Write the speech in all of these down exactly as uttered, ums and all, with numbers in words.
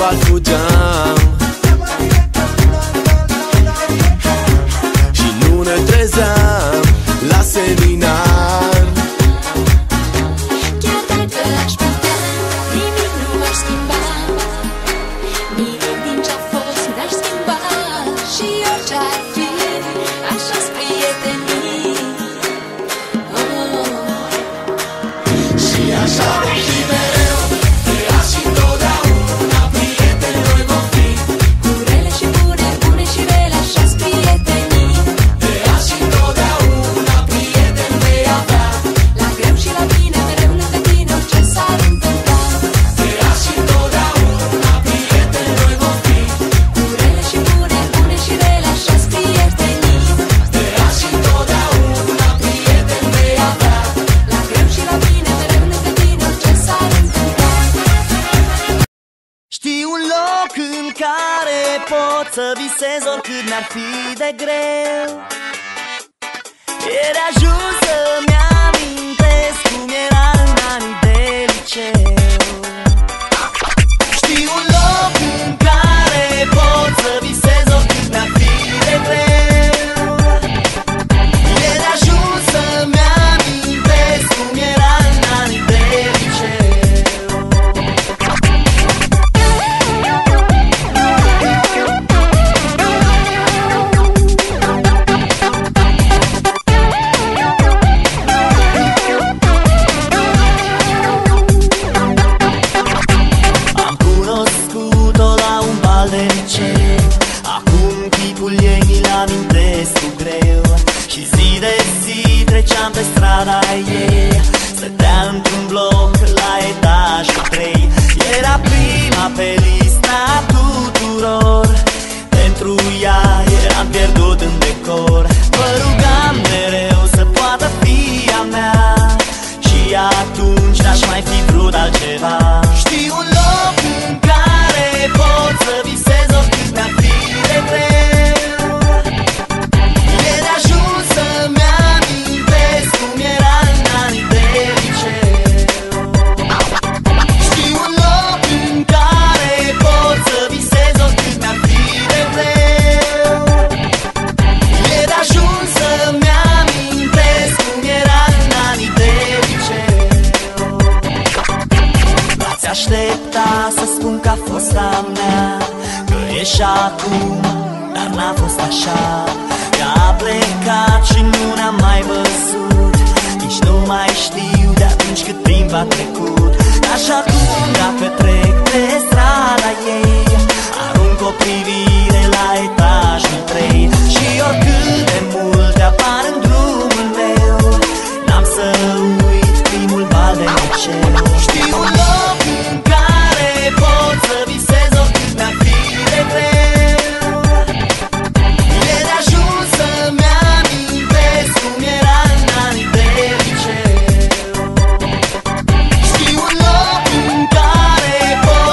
val fugeam și nu ne trezeam la seminar. Chiar dacă aș putea, nimic nu aș schimba, nimic din ce-a fost n-aș schimba. Și orice ar fi, așa-s prietenii. Oh. Și așa vom fi mereu, de azi și întotdeauna, prieteni noi vom fi. Cu rele și bune, bune și rele, așa-s prietenii. De azi și întotdeauna, prieteni vei avea. La greu și la bine, mereu lângă tine, orice s-ar întâmpla. De azi și întotdeauna, prieteni noi vom fi. Cu rele și bune, bune și rele, așa-s prietenii. De azi și întotdeauna, prieteni vei avea. La greu și la bine, mereu lângă tine, orice s-ar întâmpla. Știu un loc în care pot să visez oricât mi-ar fi de greu. E de ajuns să-mi amintesc cum era în anii de liceu. Știu un loc în care pot să visez oricât mi-ar fi de greu. E de ajuns să-mi amintesc cum era în anii de liceu. Am cunoscut-o la un bal de liceu. Acum chipul ei mi-l amintesc cu greu. Și zi de zi treceam pe strada ei. Stătea într-un bloc la etajul trei. Era prima pe lista tuturor. Pentru ea eram pierdut în decor. Mă rugam mereu să poată fi a mea. Și atunci n-aș mai fi vrut altceva. Știu un loc în care pot să visez oricât mi-ar fi de greu. E de ajuns să-mi amintesc cum era în anii de liceu. Știu un loc în care pot să visez oricât mi-ar fi de greu. E de ajuns să-mi amintesc cum era în anii de liceu. L-ați aștepta să spun că a fost a mea, că e și acum, dar n-a fost așa. Ea a plecat și nu ne-am mai văzut. Nici nu mai știu de atunci cât timp a trecut. Dar și acum dacă trec pe strada ei, arunc o privire la etajul trei. Și oricât de multe apar în drumul meu, n-am să uit primul bal de liceu. Știu un loc în care pot să visez oricât mi-ar fi de greu. E de ajuns să-mi amintesc cum era în anii de liceu. Știu un loc în care pot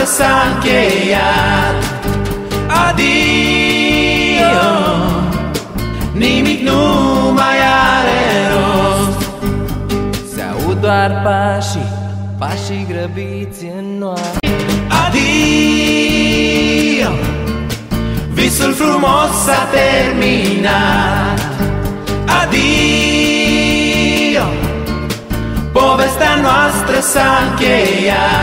noastră s-a încheiat. Adio, nimic nu mai are rost. Se aud doar pașii, pașii grăbiți în noapte. Adio, visul frumos s-a terminat. Adio, povestea noastră s-a încheiat.